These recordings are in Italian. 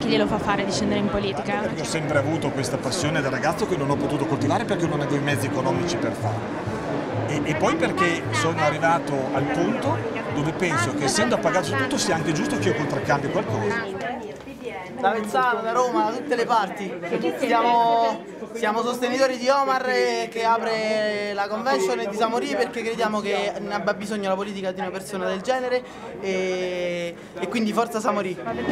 che glielo fa fare di scendere in politica? Perché ho sempre avuto questa passione da ragazzo che non ho potuto coltivare perché non avevo i mezzi economici per farlo. E poi perché sono arrivato al punto dove penso che essendo appagato su tutto sia anche giusto che io contraccambio qualcosa. Da Vezzano, da Roma, da tutte le parti. Siamo sostenitori di Omar che apre la convention e di Samory perché crediamo che ne abbia bisogno la politica di una persona del genere e quindi forza Samory.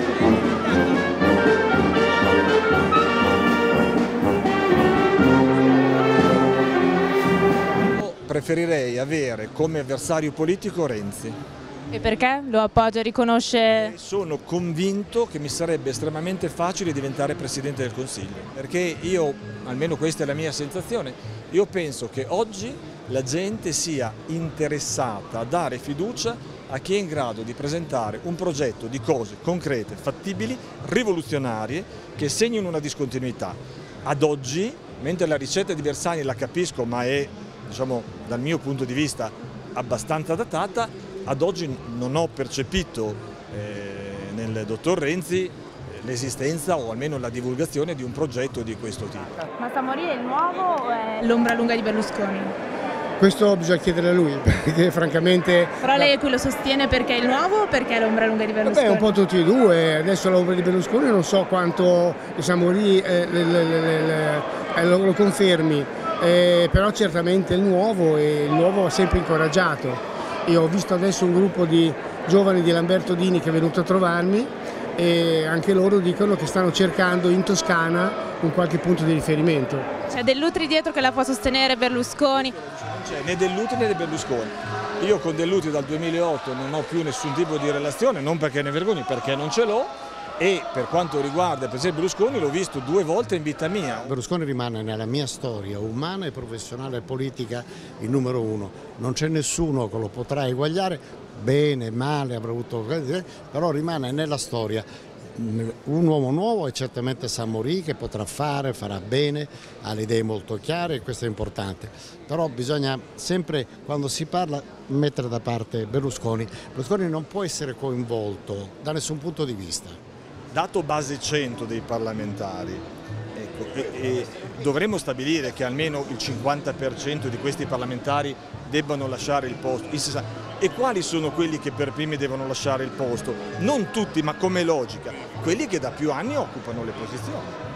Preferirei avere come avversario politico Renzi. E perché? Lo appoggia, riconosce? Sono convinto che mi sarebbe estremamente facile diventare Presidente del Consiglio, perché io, almeno questa è la mia sensazione, io penso che oggi la gente sia interessata a dare fiducia a chi è in grado di presentare un progetto di cose concrete, fattibili, rivoluzionarie, che segnino una discontinuità. Ad oggi, mentre la ricetta di Bersani la capisco, ma è, diciamo, dal mio punto di vista abbastanza datata, ad oggi non ho percepito nel dottor Renzi l'esistenza o almeno la divulgazione di un progetto di questo tipo. Ma Samory è il nuovo o è l'ombra lunga di Berlusconi? Questo bisogna chiedere a lui, perché francamente... Però lei qui lo sostiene perché è il nuovo o perché è l'ombra lunga di Berlusconi? Beh, un po' tutti e due, adesso l'ombra di Berlusconi non so quanto Samory lo confermi, però certamente è il nuovo ha sempre incoraggiato. Io ho visto adesso un gruppo di giovani di Lamberto Dini che è venuto a trovarmi e anche loro dicono che stanno cercando in Toscana un qualche punto di riferimento. C'è Dell'Utri dietro che la può sostenere Berlusconi? Non c'è né Dell'Utri né di Berlusconi. Io con Dell'Utri dal 2008 non ho più nessun tipo di relazione, non perché ne vergogni, perché non ce l'ho. E per quanto riguarda il presidente Berlusconi l'ho visto 2 volte in vita mia. Berlusconi rimane nella mia storia umana e professionale e politica il numero 1. Non c'è nessuno che lo potrà eguagliare, bene, male, avrà avuto, però rimane nella storia un uomo nuovo e certamente Samory che farà bene, ha le idee molto chiare e questo è importante. Però bisogna sempre, quando si parla, mettere da parte Berlusconi. Berlusconi non può essere coinvolto da nessun punto di vista. Dato base 100 dei parlamentari, ecco, dovremmo stabilire che almeno il 50% di questi parlamentari debbano lasciare il posto. E quali sono quelli che per primi devono lasciare il posto? Non tutti, ma come logica, quelli che da più anni occupano le posizioni.